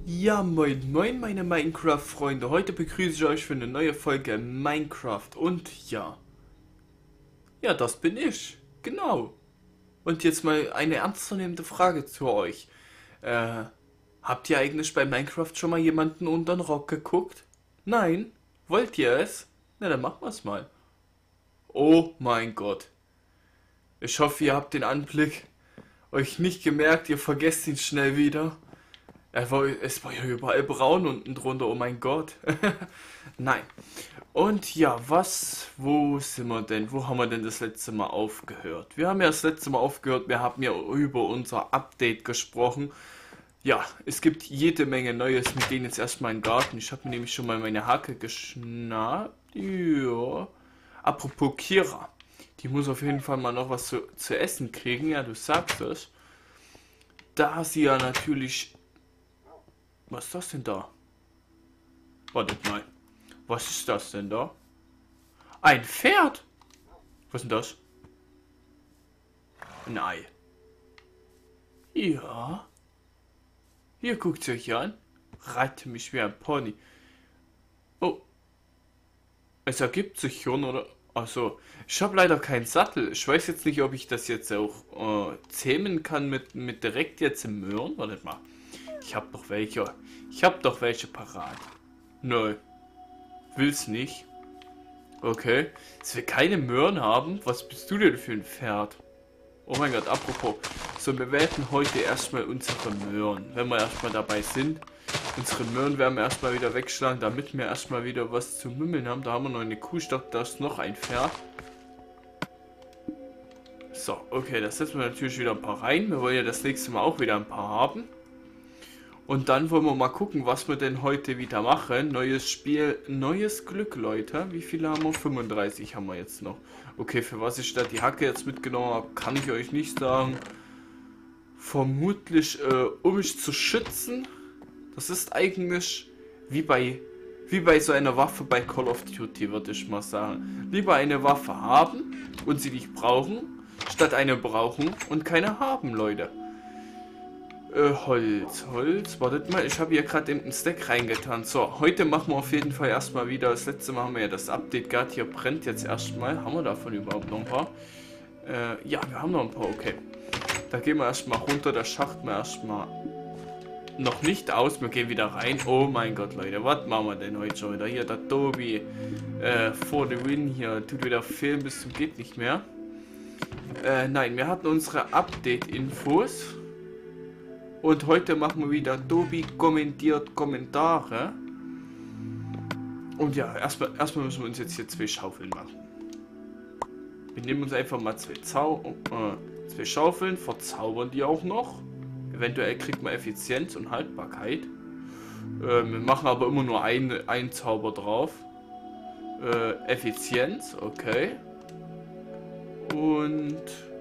Ja, moin moin meine Minecraft-Freunde. Heute begrüße ich euch für eine neue Folge Minecraft. Und ja, das bin ich. Genau. Und jetzt mal eine ernstzunehmende Frage zu euch. Äh, Habt ihr eigentlich bei Minecraft schon mal jemanden unter den Rock geguckt? Nein? Wollt ihr es? Na, dann machen wir es mal. Oh mein Gott. Ich hoffe, ihr habt den Anblick euch nicht gemerkt, ihr vergesst ihn schnell wieder. Es war ja überall braun unten drunter, oh mein Gott. Nein. Und ja, wo sind wir denn? Wo haben wir denn das letzte Mal aufgehört? Wir haben ja das letzte Mal aufgehört, wir haben ja über unser Update gesprochen. Ja, es gibt jede Menge Neues. Wir gehen jetzt erstmal in den Garten. Ich habe mir nämlich schon mal meine Hacke geschnappt. Ja. Apropos Kira. Die muss auf jeden Fall mal noch was zu essen kriegen. Ja, du sagst es. Da sie ja natürlich... Was ist das denn da? Wartet mal. Was ist das denn da? Ein Pferd? Was ist denn das? Ein Ei. Ja. Hier guckt euch an. Reite mich wie ein Pony. Oh. Es ergibt sich schon, oder? Also, ich habe leider keinen Sattel. Ich weiß jetzt nicht, ob ich das jetzt auch zähmen kann mit direkt jetzt im Möhren. Wartet mal. Ich hab doch welche. Ich hab doch welche parat. Nö. Will's nicht. Okay. Dass wir keine Möhren haben? Was bist du denn für ein Pferd? Oh mein Gott, apropos. So, wir werden heute erstmal unsere Möhren, wenn wir erstmal dabei sind. Unsere Möhren werden wir erstmal wieder wegschlagen, damit wir erstmal wieder was zu mümmeln haben. Da haben wir noch eine Kuh, da ist noch ein Pferd. So, okay, das setzen wir natürlich wieder ein paar rein. Wir wollen ja das nächste Mal auch wieder ein paar haben. Und dann wollen wir mal gucken, was wir denn heute wieder machen. Neues Spiel, neues Glück, Leute. Wie viele haben wir? 35 haben wir jetzt noch. Okay, für was ich da die Hacke jetzt mitgenommen habe, kann ich euch nicht sagen. Vermutlich, um mich zu schützen. Das ist eigentlich wie bei so einer Waffe bei Call of Duty, würde ich mal sagen. Lieber eine Waffe haben und sie nicht brauchen, statt eine brauchen und keine haben, Leute. Holz. Wartet mal, ich habe hier gerade einen Stack reingetan. So, heute machen wir auf jeden Fall erstmal wieder. Das letzte Mal haben wir ja das Update gehabt. Hier brennt jetzt erstmal. Haben wir davon überhaupt noch ein paar? Ja, wir haben noch ein paar, okay. Da gehen wir erstmal runter. Da schachten wir erstmal noch nicht aus. Wir gehen wieder rein. Oh mein Gott, Leute. Was machen wir denn heute schon wieder? Hier, der Tobi for the win hier. Tut wieder Film bis zum geht nicht mehr. Nein, wir hatten unsere Update-Infos. Und heute machen wir wieder Tobi kommentiert Kommentare. Und ja, erstmal müssen wir uns jetzt hier 2 Schaufeln machen. Wir nehmen uns einfach mal 2 Schaufeln, verzaubern die auch noch. Eventuell kriegt man Effizienz und Haltbarkeit. Wir machen aber immer nur einen Zauber drauf. Effizienz, okay. Und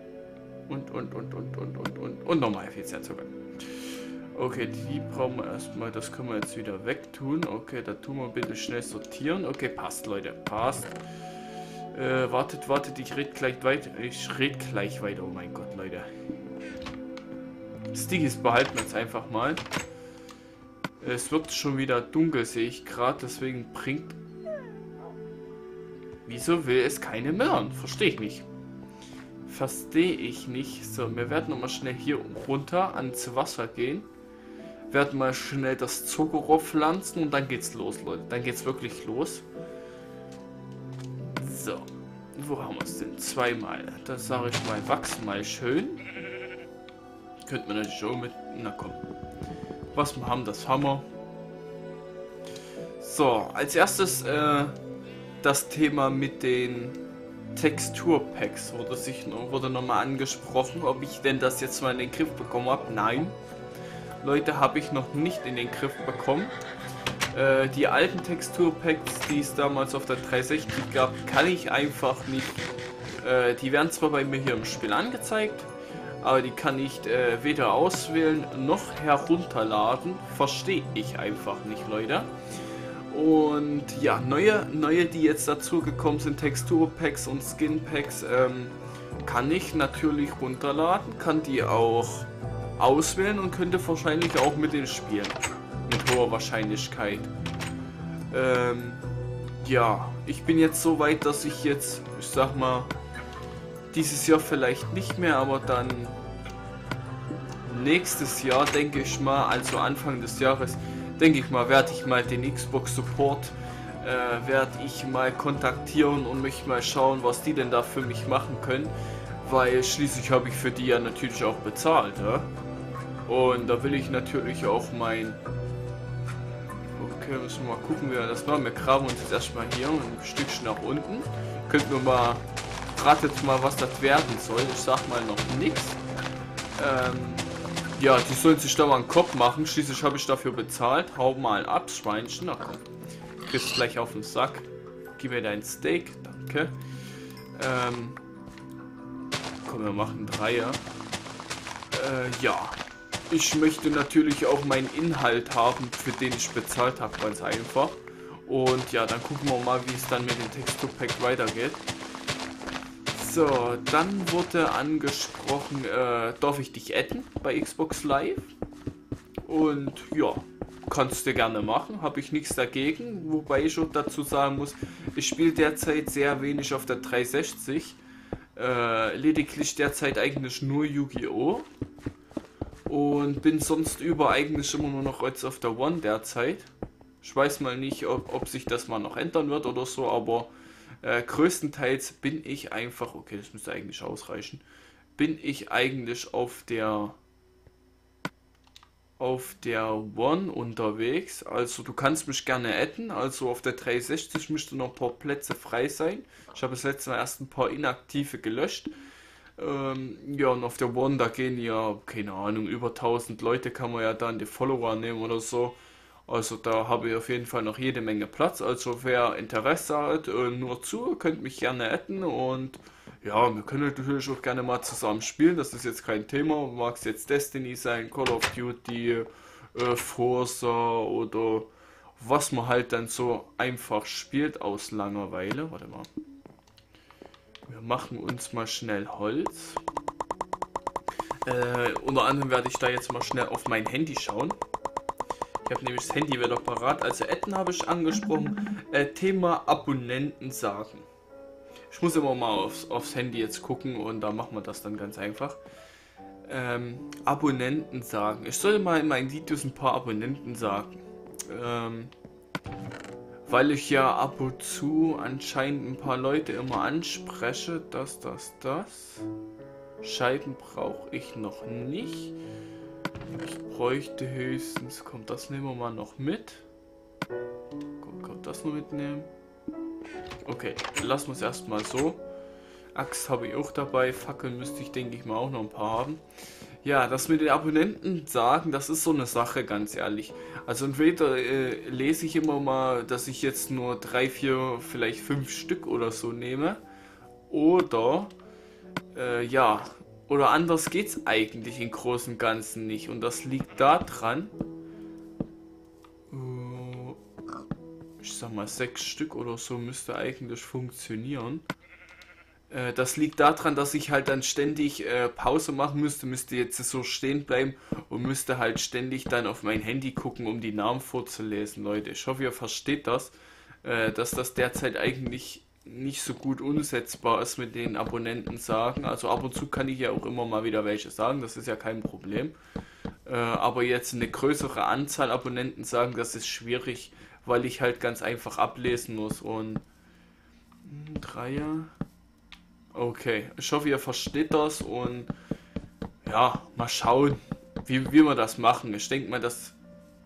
nochmal Effizienz, okay. Okay, die brauchen wir erstmal, das können wir jetzt wieder wegtun. Okay, da tun wir bitte schnell sortieren. Okay, passt, Leute, passt. Wartet, ich rede gleich weiter. Oh mein Gott, Leute. Stickies behalten wir jetzt einfach mal. Es wird schon wieder dunkel, sehe ich gerade, deswegen bringt... Wieso will es keine Möhren? Verstehe ich nicht. So, wir werden nochmal schnell hier runter ans Wasser gehen. Werden mal schnell das Zuckerrohr pflanzen und dann geht's los, Leute. Dann geht's wirklich los. So, wo haben wir es denn? 2-mal. Das sage ich mal, wachsen mal schön. Könnte man natürlich auch mit... Na komm. Was wir haben, das haben wir. So, als erstes das Thema mit den Texturpacks wurde nochmal angesprochen, ob ich denn das jetzt mal in den Griff bekommen habe. Nein, Leute, habe ich noch nicht in den Griff bekommen. Die alten Texturpacks, die es damals auf der 360 gab, kann ich einfach nicht. Die werden zwar bei mir hier im Spiel angezeigt, aber die kann ich weder auswählen noch herunterladen. Verstehe ich einfach nicht, Leute. Und ja, neue, die jetzt dazu gekommen sind, Texturpacks und Skinpacks, kann ich natürlich runterladen, kann die auch auswählen und könnte wahrscheinlich auch mit denen spielen. Mit hoher Wahrscheinlichkeit. Ja, ich bin jetzt so weit, dass ich jetzt, ich sag mal, dieses Jahr vielleicht nicht mehr, aber dann nächstes Jahr, denke ich mal, also Anfang des Jahres, denke ich mal, werde ich mal den Xbox Support werde ich mal kontaktieren und mich mal schauen, was die denn da für mich machen können, weil schließlich habe ich für die ja natürlich auch bezahlt, ja? Und da will ich natürlich auch mein... Okay, müssen wir mal gucken, wie wir das machen. Wir graben uns jetzt erstmal hier ein Stückchen nach unten. Könnt nur mal... Ratet mal, was das werden soll. Ich sag mal noch nichts. Ja, die sollen sich da mal einen Kopf machen. Schließlich habe ich dafür bezahlt. Hau mal ab, Schweinchen. Ach komm. Kriegst gleich auf den Sack. Gib mir dein Steak. Danke. Komm, wir machen Dreier. Ja. Ich möchte natürlich auch meinen Inhalt haben, für den ich bezahlt habe. Ganz einfach. Und ja, dann gucken wir mal, wie es dann mit dem Texturpack weitergeht. So, dann wurde angesprochen, darf ich dich adden bei Xbox Live? Und ja, kannst du gerne machen, habe ich nichts dagegen. Wobei ich auch dazu sagen muss, ich spiele derzeit sehr wenig auf der 360. Lediglich derzeit eigentlich nur Yu-Gi-Oh! Und bin sonst eigentlich immer nur noch jetzt auf der One derzeit. Ich weiß mal nicht, ob sich das mal noch ändern wird oder so, aber größtenteils bin ich einfach, okay, das müsste eigentlich ausreichen, bin ich eigentlich auf der One unterwegs. Also du kannst mich gerne adden, also auf der 360 müsste noch ein paar Plätze frei sein. Ich habe das letzte Mal erst ein paar inaktive gelöscht. Ja, und auf der One, da gehen ja, keine Ahnung, über 1000 Leute kann man ja dann die Follower nehmen oder so. Also da habe ich auf jeden Fall noch jede Menge Platz. Also wer Interesse hat, nur zu, könnt mich gerne adden. Und ja, wir können natürlich auch gerne mal zusammen spielen. Das ist jetzt kein Thema. Mag es jetzt Destiny sein, Call of Duty, Forza oder was man halt dann so einfach spielt aus Langeweile. Warte mal. Wir machen uns mal schnell Holz. Unter anderem werde ich da jetzt mal schnell auf mein Handy schauen. Ich habe nämlich das Handy wieder parat. Also adden habe ich angesprochen. Thema Abonnenten sagen. Ich muss immer mal aufs Handy jetzt gucken und da machen wir das dann ganz einfach. Abonnenten sagen. Ich soll mal in meinen Videos ein paar Abonnenten sagen. Weil ich ja ab und zu anscheinend ein paar Leute immer anspreche. Das. Scheiben brauche ich noch nicht. Ich bräuchte höchstens... Kommt, das nehmen wir mal noch mit. Kommt das noch mitnehmen? Okay, lassen wir es erstmal so. Axt habe ich auch dabei. Fackeln müsste ich, denke ich mal, auch noch ein paar haben. Ja, das mit den Abonnenten sagen, das ist so eine Sache, ganz ehrlich. Also entweder lese ich immer mal, dass ich jetzt nur 3, 4, vielleicht 5 Stück oder so nehme. Oder, ja, oder anders geht's eigentlich im Großen und Ganzen nicht. Und das liegt daran, ich sag mal 6 Stück oder so müsste eigentlich funktionieren. Das liegt daran, dass ich halt dann ständig Pause machen müsste jetzt so stehen bleiben und müsste halt ständig dann auf mein Handy gucken, um die Namen vorzulesen, Leute. Ich hoffe, ihr versteht das, dass das derzeit eigentlich nicht so gut umsetzbar ist mit den Abonnenten sagen. Also ab und zu kann ich ja auch immer mal wieder welche sagen, das ist ja kein Problem. Aber jetzt eine größere Anzahl Abonnenten sagen, das ist schwierig, weil ich halt ganz einfach ablesen muss. Und Dreier. Okay, ich hoffe, ihr versteht das und ja, mal schauen, wie wir das machen. Ich denke mal, dass...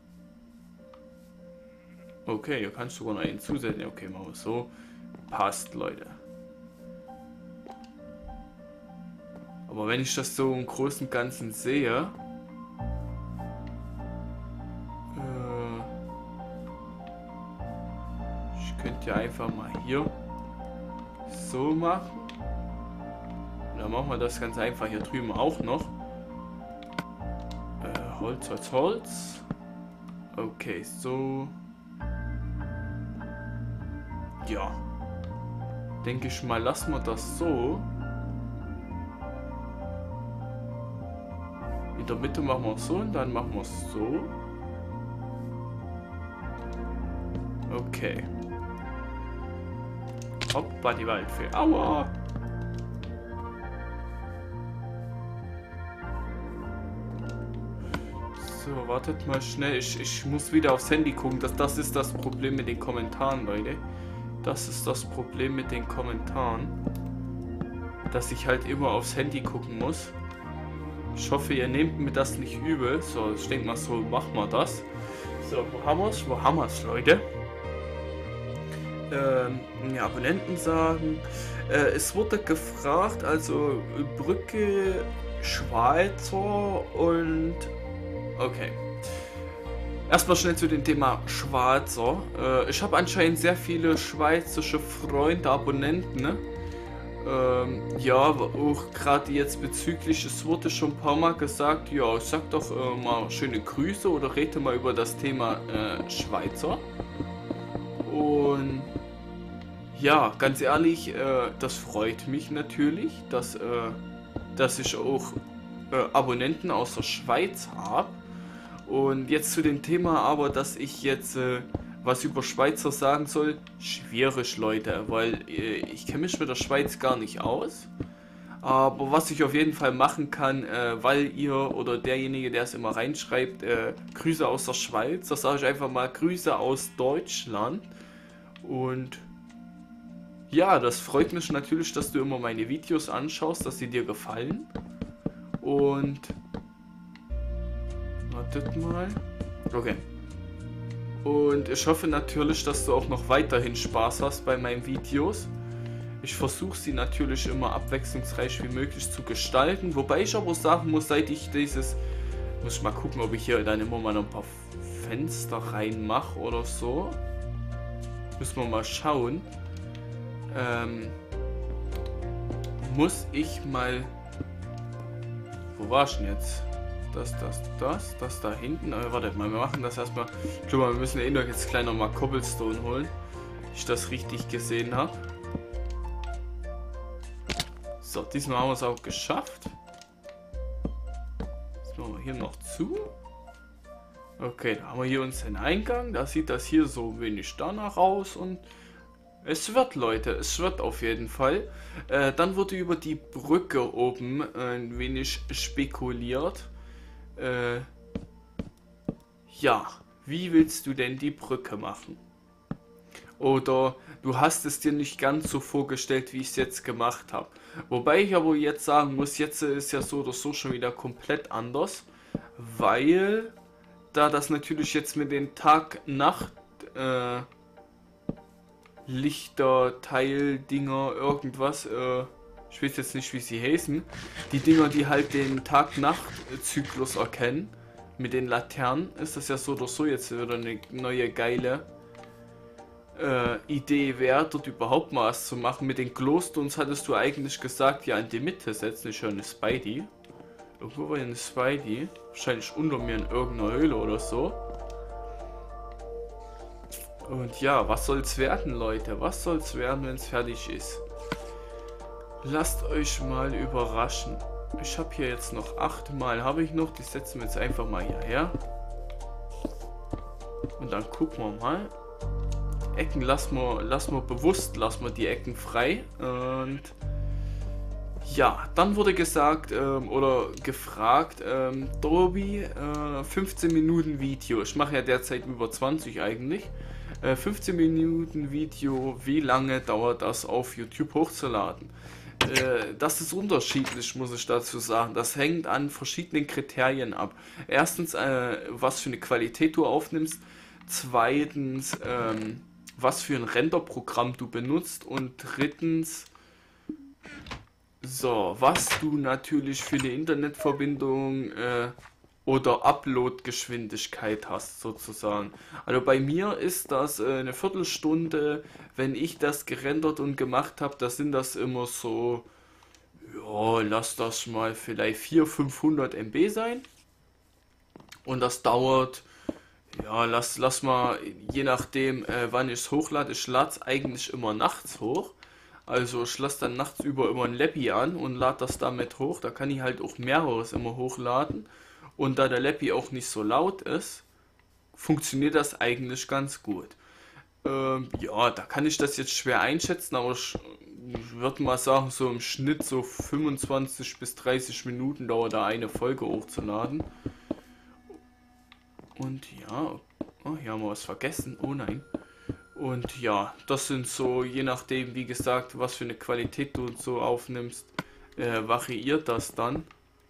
Okay, hier kannst du sogar noch einen zusetzen. Okay, machen wir es so. Passt, Leute. Aber wenn ich das so im Großen und Ganzen sehe... ich könnte ja einfach mal hier so machen. Dann machen wir das ganz einfach hier drüben auch noch. Holz. Okay, so. Ja. Denke ich mal, lassen wir das so. In der Mitte machen wir es so und dann machen wir es so. Okay. Hoppa, die Waldfee. Aua! So, wartet mal schnell. Ich muss wieder aufs Handy gucken. Das ist das Problem mit den Kommentaren, Leute. Das ist das Problem mit den Kommentaren. Dass ich halt immer aufs Handy gucken muss. Ich hoffe, ihr nehmt mir das nicht übel. So, ich denke mal, so machen wir das. So, wo haben wir es? Wo haben wir es, Leute? Ja, Abonnenten sagen. Es wurde gefragt, also Brücke, Schweizer und... Okay. Erstmal schnell zu dem Thema Schweizer. Ich habe anscheinend sehr viele schweizerische Freunde, Abonnenten, ne? Ja, auch gerade jetzt bezüglich, es wurde schon ein paar Mal gesagt, ja, sag doch mal schöne Grüße oder rede mal über das Thema Schweizer. Und ja, ganz ehrlich, das freut mich natürlich, dass ich auch Abonnenten aus der Schweiz habe. Und jetzt zu dem Thema aber, dass ich jetzt was über Schweizer sagen soll, schwierig, Leute, weil ich kenne mich mit der Schweiz gar nicht aus. Aber was ich auf jeden Fall machen kann, weil ihr oder derjenige, der es immer reinschreibt, Grüße aus der Schweiz, da sage ich einfach mal Grüße aus Deutschland. Und ja, das freut mich natürlich, dass du immer meine Videos anschaust, dass sie dir gefallen. Und wartet mal. Okay. Und ich hoffe natürlich, dass du auch noch weiterhin Spaß hast bei meinen Videos. Ich versuche sie natürlich immer abwechslungsreich wie möglich zu gestalten. Wobei ich aber sagen muss, seit ich dieses... Muss ich mal gucken, ob ich hier dann immer mal noch ein paar Fenster reinmache oder so. Müssen wir mal schauen. Muss ich mal... Wo war ich denn jetzt? Das da hinten. Wartet mal, wir machen das erstmal. Ich glaube, wir müssen noch jetzt gleich nochmal Cobblestone holen. Ich das richtig gesehen habe. So, diesmal haben wir es auch geschafft. Jetzt machen wir hier noch zu. Okay, da haben wir hier unseren Eingang. Da sieht das hier so ein wenig danach aus und es wird, Leute, es wird auf jeden Fall. Dann wurde über die Brücke oben ein wenig spekuliert. Ja, wie willst du denn die Brücke machen? Oder du hast es dir nicht ganz so vorgestellt, wie ich es jetzt gemacht habe. Wobei ich aber jetzt sagen muss, jetzt ist ja so oder so schon wieder komplett anders. Weil da das natürlich jetzt mit den Tag-Nacht Lichter, Teildinger, irgendwas, ich weiß jetzt nicht, wie sie heißen. Die Dinger, die halt den Tag-Nacht-Zyklus erkennen. Mit den Laternen ist das ja so oder so jetzt wieder eine neue geile Idee wert, dort überhaupt mal was zu machen. Mit den Glowstones hattest du eigentlich gesagt, ja in die Mitte setzen. Ich höre eine Spidey. Irgendwo war eine Spidey. Wahrscheinlich unter mir in irgendeiner Höhle oder so. Und ja, was soll's werden, Leute? Was soll's werden, wenn es fertig ist? Lasst euch mal überraschen. Ich habe hier jetzt noch 8 Mal, habe ich noch. Die setzen wir jetzt einfach mal hierher. Und dann gucken wir mal. Die Ecken lassen wir bewusst, lassen wir die Ecken frei. Und ja, dann wurde gesagt oder gefragt, Dobi, 15 Minuten Video. Ich mache ja derzeit über 20 eigentlich. 15 Minuten Video, wie lange dauert das auf YouTube hochzuladen? Das ist unterschiedlich, muss ich dazu sagen. Das hängt an verschiedenen Kriterien ab. Erstens, was für eine Qualität du aufnimmst. Zweitens, was für ein Renderprogramm du benutzt. Und drittens, so, was du natürlich für eine Internetverbindung oder Upload-Geschwindigkeit hast, sozusagen. Also bei mir ist das eine Viertelstunde, wenn ich das gerendert und gemacht habe, da sind das immer so, ja, lass das mal vielleicht 400-500 MB sein. Und das dauert, ja, lass mal, je nachdem, wann ich es hochlade. Ich lade es eigentlich immer nachts hoch. Also ich lasse dann nachts über immer ein Lappy an und lade das damit hoch. Da kann ich halt auch mehreres immer hochladen. Und da der Lappy auch nicht so laut ist, funktioniert das eigentlich ganz gut. Ja, da kann ich das jetzt schwer einschätzen, aber ich würde mal sagen, so im Schnitt so 25 bis 30 Minuten dauert da eine Folge hochzuladen. Und ja, oh, hier haben wir was vergessen. Oh nein. Und ja, das sind so, je nachdem, wie gesagt, was für eine Qualität du so aufnimmst, variiert das dann.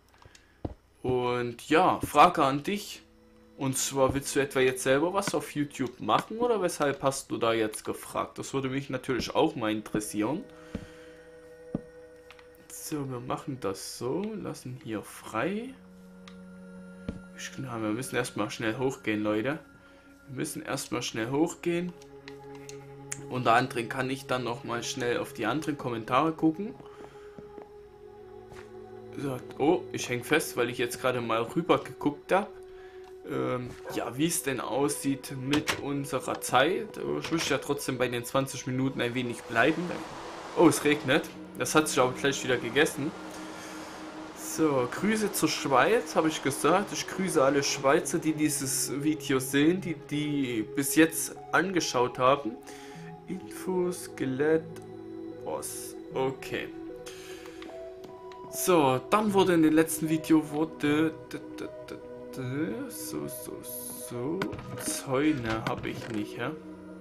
Und ja, Frage an dich. Und zwar, willst du etwa jetzt selber was auf YouTube machen oder weshalb hast du da jetzt gefragt? Das würde mich natürlich auch mal interessieren. So, wir machen das so, lassen hier frei. Wir müssen erstmal schnell hochgehen, Leute. Wir müssen erstmal schnell hochgehen. Unter anderem kann ich dann noch mal schnell auf die anderen Kommentare gucken. So, oh, ich hänge fest, weil ich jetzt gerade mal rüber geguckt habe. Ja, wie es denn aussieht mit unserer Zeit. Ich möchte ja trotzdem bei den 20 Minuten ein wenig bleiben. Oh, es regnet. Das hat sich aber gleich wieder gegessen. So, Grüße zur Schweiz, habe ich gesagt. Ich grüße alle Schweizer, die dieses Video sehen, die bis jetzt angeschaut haben. Info, Skelett, Boss. Okay. So, dann wurde in dem letzten Video so Zäune habe ich nicht, ja?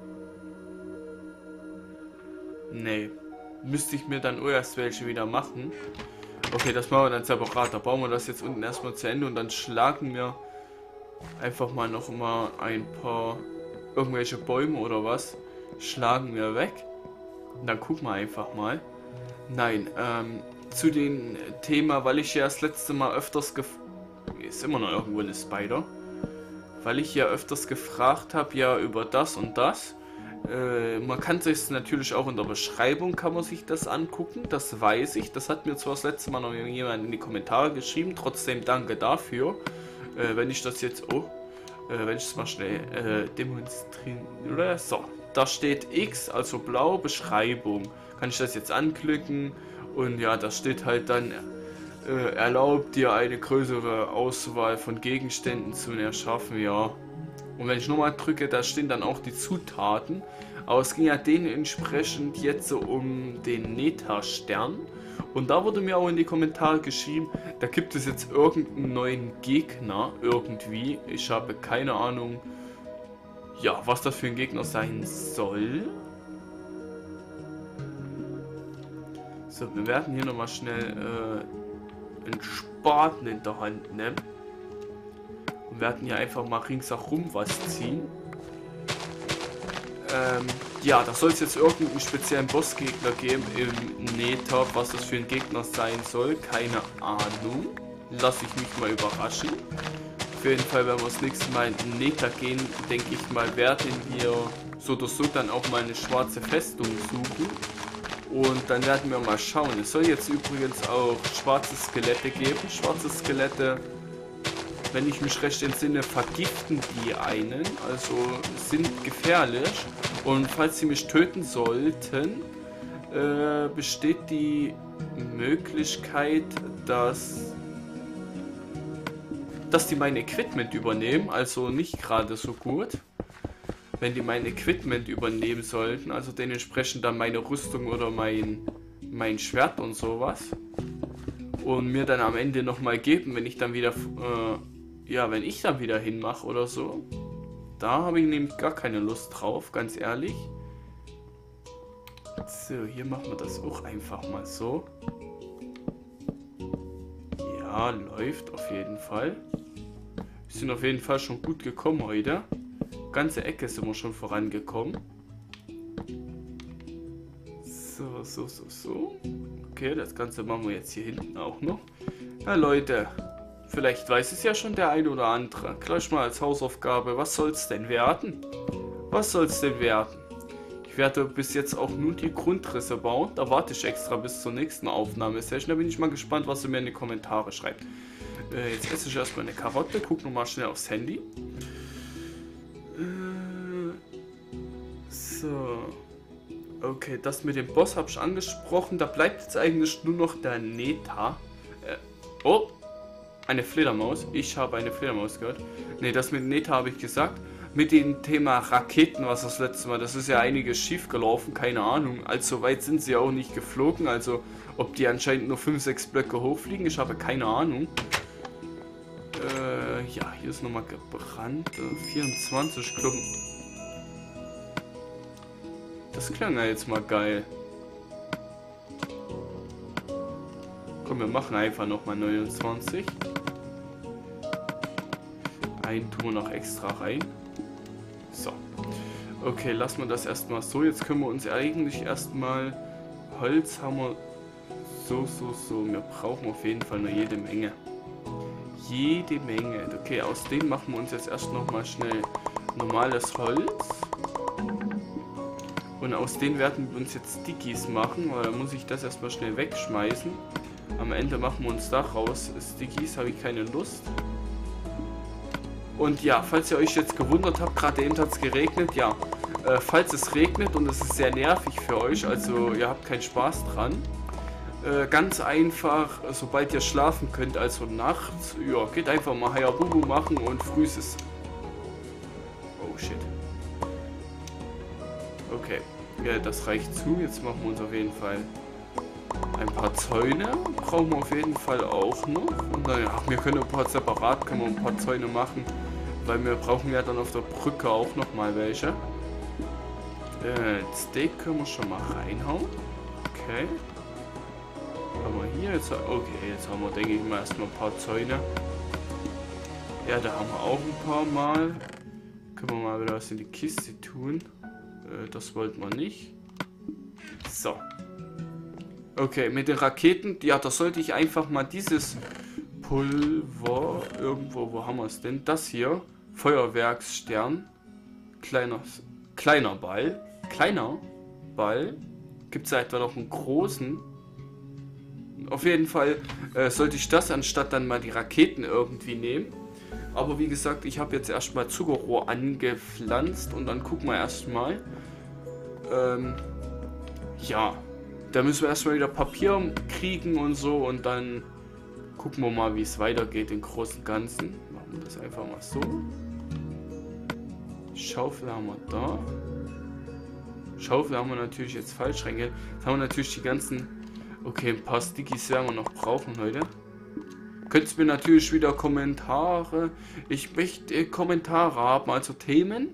Nee. Müsste ich mir dann erst welche wieder machen. Okay, das machen wir dann separat. Da bauen wir das jetzt unten erstmal zu Ende und dann schlagen wir einfach mal noch mal ein paar irgendwelche Bäume oder was. Schlagen wir weg. Und dann gucken wir einfach mal. Nein, zu dem Thema, weil ich ja das letzte Mal öfters ist immer noch irgendwo eine Spider. Weil ich ja öfters gefragt habe, ja, über das und das. Man kann sich natürlich auch in der Beschreibung kann man sich das angucken, das weiß ich. Das hat mir zwar das letzte Mal noch jemand in die Kommentare geschrieben, trotzdem danke dafür. Wenn ich das jetzt, wenn ich es mal schnell demonstrieren, oder so, da steht X, also blau, Beschreibung. Kann ich das jetzt anklicken und ja, da steht halt dann, erlaubt dir eine größere Auswahl von Gegenständen zu erschaffen, ja. Und wenn ich nochmal drücke, da stehen dann auch die Zutaten. Aber es ging ja dementsprechend jetzt so um den Nether-Stern. Und da wurde mir auch in die Kommentare geschrieben, da gibt es jetzt irgendeinen neuen Gegner irgendwie. Ich habe keine Ahnung, ja, was das für ein Gegner sein soll. So, wir werden hier nochmal schnell einen Spaten in der Hand nehmen. Und werden hier einfach mal ringsherum was ziehen. Ja, da soll es jetzt irgendeinen speziellen Bossgegner geben im Nether. Was das für ein Gegner sein soll, keine Ahnung. Lasse ich mich mal überraschen. Auf jeden Fall, wenn wir das nächste Mal in den Nether gehen, denke ich mal, werden wir so oder so dann auch mal eine schwarze Festung suchen. Und dann werden wir mal schauen. Es soll jetzt übrigens auch schwarze Skelette geben. Schwarze Skelette, wenn ich mich recht entsinne, vergiften die einen, also sind gefährlich. Und falls sie mich töten sollten, besteht die Möglichkeit, dass die mein Equipment übernehmen, also nicht gerade so gut. Wenn die mein Equipment übernehmen sollten, also dementsprechend dann meine Rüstung oder mein Schwert und sowas. Und mir dann am Ende nochmal geben, wenn ich dann wieder wenn ich dann wieder hinmache oder so. Da habe ich nämlich gar keine Lust drauf, ganz ehrlich. So, hier machen wir das auch einfach mal so. Ja, läuft auf jeden Fall. Wir sind auf jeden Fall schon gut gekommen heute. Ganze Ecke sind wir schon vorangekommen. So. Okay, das Ganze machen wir jetzt hier hinten auch noch. Ja, Leute. Vielleicht weiß es ja schon der eine oder andere. Gleich mal als Hausaufgabe, was soll es denn werden? Was soll es denn werden? Ich werde bis jetzt auch nur die Grundrisse bauen. Da warte ich extra bis zur nächsten Aufnahmesession. Da bin ich mal gespannt, was ihr mir in die Kommentare schreibt. Jetzt esse ich erstmal eine Karotte. Guck nochmal schnell aufs Handy. So. Okay, das mit dem Boss habe ich angesprochen. Da bleibt jetzt eigentlich nur noch der Nether. Oh! Eine Fledermaus. Ich habe eine Fledermaus gehört. Ne, das mit Nether habe ich gesagt. mit dem Thema Raketen, was das letzte Mal, das ist ja einiges schief gelaufen, keine Ahnung. Also weit sind sie auch nicht geflogen, also ob die anscheinend nur 5, 6 Blöcke hochfliegen, ich habe keine Ahnung. Ja, hier ist nochmal gebrannt. 24 Klumpen. Das klang ja jetzt mal geil. Komm, wir machen einfach nochmal 29. Einen tun wir noch extra rein. So. Okay, lassen wir das erstmal so. Jetzt können wir uns eigentlich erstmal... Holz haben wir... So. Wir brauchen auf jeden Fall noch jede Menge. Jede Menge. Okay, aus denen machen wir uns jetzt erst nochmal schnell normales Holz. Und aus denen werden wir uns jetzt Stickies machen, weil da muss ich das erstmal schnell wegschmeißen. Am Ende machen wir uns daraus Stickies, habe ich keine Lust. Und ja, falls ihr euch jetzt gewundert habt, gerade eben hat es geregnet, ja. Falls es regnet und es ist sehr nervig für euch, also ihr habt keinen Spaß dran. Ganz einfach, sobald ihr schlafen könnt, also nachts, ja, geht einfach mal Hayabubu machen und früh ist es. Oh shit. Okay, ja, das reicht zu. Jetzt machen wir uns auf jeden Fall ein paar Zäune. Brauchen wir auf jeden Fall auch noch. Und naja, wir können ein paar separat, können wir ein paar Zäune machen, weil wir brauchen ja dann auf der Brücke auch noch mal welche. Steak können wir schon mal reinhauen. Okay. Haben wir hier jetzt, okay, jetzt haben wir, denke ich mal, erstmal ein paar Zäune. Ja, da haben wir auch ein paar Mal. Können wir mal wieder was in die Kiste tun. Das wollten wir nicht. So. Okay, mit den Raketen, ja, da sollte ich einfach mal dieses Pulver, irgendwo, wo haben wir es denn? Das hier, Feuerwerksstern, kleiner Ball, gibt es etwa noch einen großen? Auf jeden Fall sollte ich das anstatt dann mal die Raketen irgendwie nehmen. Aber wie gesagt, ich habe jetzt erstmal Zuckerrohr angepflanzt und dann gucken wir erstmal. Ja, da müssen wir erstmal wieder Papier kriegen und so und dann gucken wir mal, wie es weitergeht im Großen und Ganzen. Machen wir das einfach mal so. Schaufel haben wir da. Schaufel haben wir natürlich jetzt falsch reingehört. Jetzt haben wir natürlich die ganzen... Okay, ein paar Stickies werden wir noch brauchen heute. Könnt ihr mir natürlich wieder Kommentare... Ich möchte Kommentare haben, also Themen.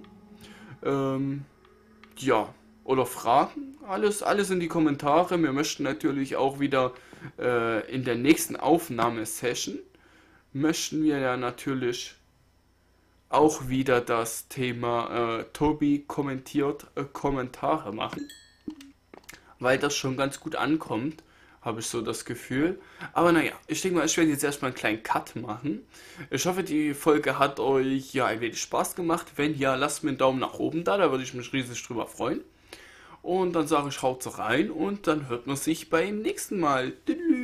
Ja, oder Fragen. Alles in die Kommentare. Wir möchten natürlich auch wieder in der nächsten Aufnahmesession möchten wir ja natürlich auch wieder das Thema Tobi kommentiert Kommentare machen. Weil das schon ganz gut ankommt, habe ich so das Gefühl. Aber naja, ich denke mal, ich werde jetzt erstmal einen kleinen Cut machen. Ich hoffe, die Folge hat euch ja ein wenig Spaß gemacht. Wenn ja, lasst mir einen Daumen nach oben da würde ich mich riesig drüber freuen. Und dann sage ich, haut rein und dann hört man sich beim nächsten Mal. Tschüss.